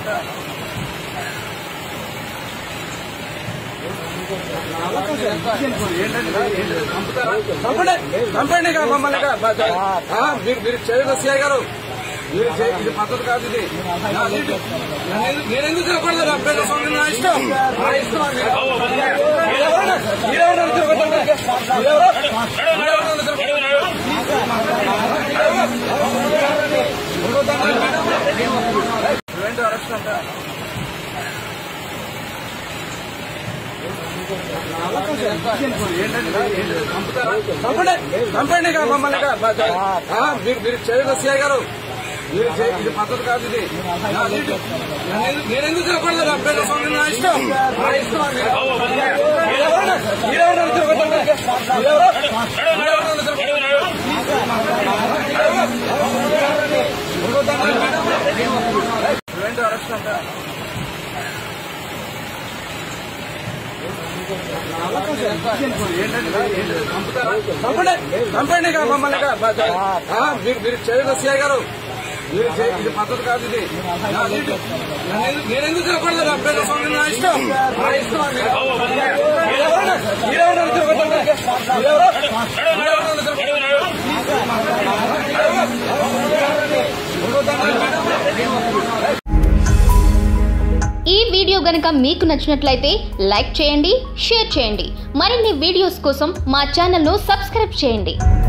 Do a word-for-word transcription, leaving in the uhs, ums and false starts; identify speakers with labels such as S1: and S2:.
S1: కంపండి మమ్మల్ని మీరు చేయదు సిఐ గారు మీరు ఇది పద్ధతి కాదు ఇది నేనెందుకు తిరగకూడదు ప్రజాస్వామ్యం నా ఇష్టం నా ఇష్టం అరెస్ట్ అంట కంపండి మమ్మల్ని మీరు చేయదు సిఐ గారు మీరు ఇది పద్ధతి కాదు ఇది నేనెందుకు తిరగకూడదు ప్రజాస్వామ్యం నా ఇష్టం నా ఇష్టం అరెస్ట్ అంట కంపండి మమ్మల్ని మీరు చేయదు సిఐ గారు మీరు ఇది పద్ధతి కాదు ఇది నేనెందుకు తిరగకూడదు ప్రజాస్వామ్యం నా ఇష్టం నా ఇష్టం
S2: ఈ వీడియో గనుక మీకు నచ్చినట్లయితే లైక్ చేయండి, షేర్ చేయండి. మరిన్ని వీడియోస్ కోసం మా ఛానల్ను సబ్స్క్రైబ్ చేయండి.